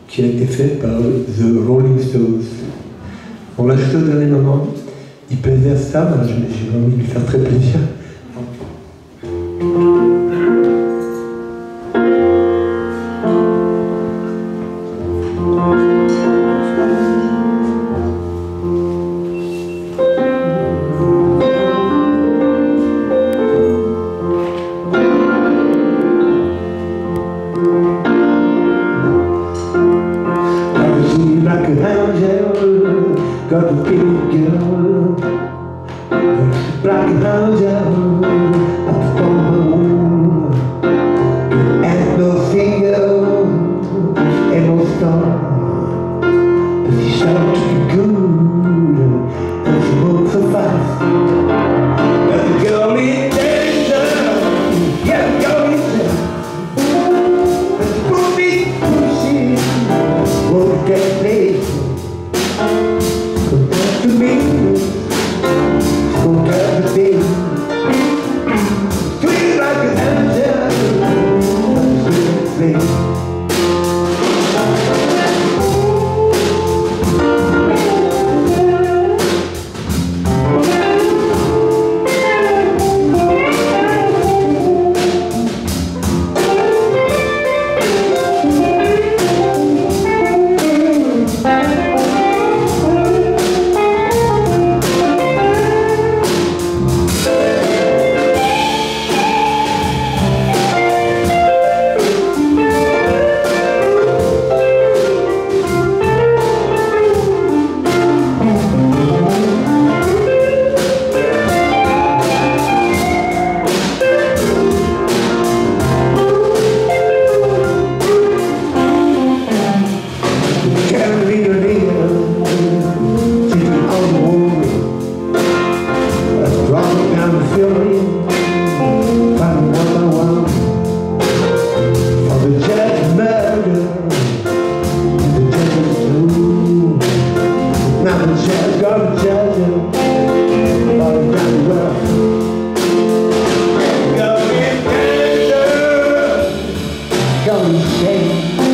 qui a été fait par The Rolling Stones. On l'a acheté au dernier moment. Il plaisait à ça, j'ai envie de lui faire très plaisir. Like an angel, got a big girl, like an angel, up on the wall, and no finger, and no star, but she started to be good, and she moved so fast, but the girl is danger, yeah, the girl is danger, but the movie pushing, won't get played. To me, don't have the day. Sweet like an angel, sweet like a Go and shake.